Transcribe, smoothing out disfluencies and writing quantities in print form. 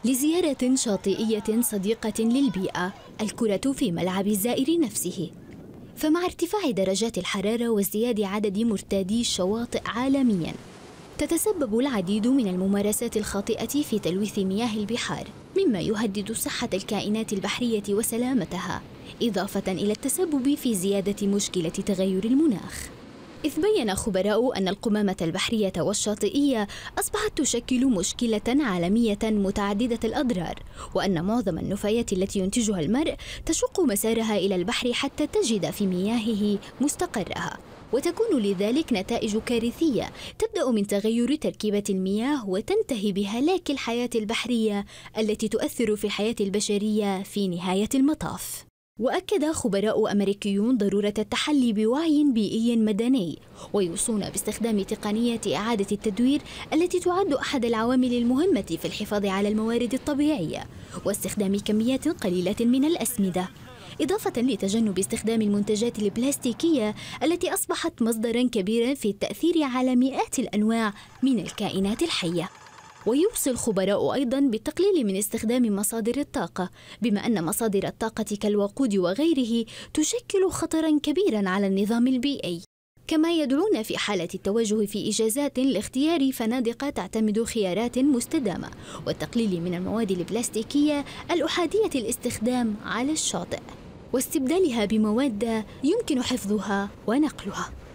لزيارة شاطئية صديقة للبيئة، الكرة في ملعب الزائر نفسه. فمع ارتفاع درجات الحرارة وازدياد عدد مرتادي الشواطئ عالمياً، تتسبب العديد من الممارسات الخاطئة في تلويث مياه البحار، مما يهدد صحة الكائنات البحرية وسلامتها، إضافة إلى التسبب في زيادة مشكلة تغير المناخ. إذ بيّن خبراء أن القمامة البحرية والشاطئية أصبحت تشكل مشكلة عالمية متعددة الأضرار، وأن معظم النفايات التي ينتجها المرء تشق مسارها إلى البحر حتى تجد في مياهه مستقرها، وتكون لذلك نتائج كارثية تبدأ من تغير تركيبة المياه وتنتهي بهلاك الحياة البحرية التي تؤثر في الحياة البشرية في نهاية المطاف. وأكد خبراء أمريكيون ضرورة التحلي بوعي بيئي مدني، ويوصون باستخدام تقنية إعادة التدوير التي تعد أحد العوامل المهمة في الحفاظ على الموارد الطبيعية، واستخدام كميات قليلة من الأسمدة، إضافة لتجنب استخدام المنتجات البلاستيكية التي أصبحت مصدراً كبيراً في التأثير على مئات الأنواع من الكائنات الحية. ويوصي الخبراء أيضاً بالتقليل من استخدام مصادر الطاقة، بما أن مصادر الطاقة كالوقود وغيره تشكل خطراً كبيراً على النظام البيئي. كما يدعون في حالة التوجه في إجازات لاختيار فنادق تعتمد خيارات مستدامة، والتقليل من المواد البلاستيكية الأحادية الاستخدام على الشاطئ، واستبدالها بمواد يمكن حفظها ونقلها.